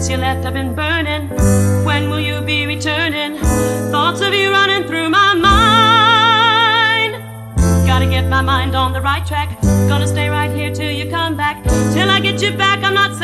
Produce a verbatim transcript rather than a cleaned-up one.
Since you left, I've been burning. When will you be returning? Thoughts of you running through my mind. Gotta get my mind on the right track. Gonna stay right here till you come back. Till I get you back, I'm not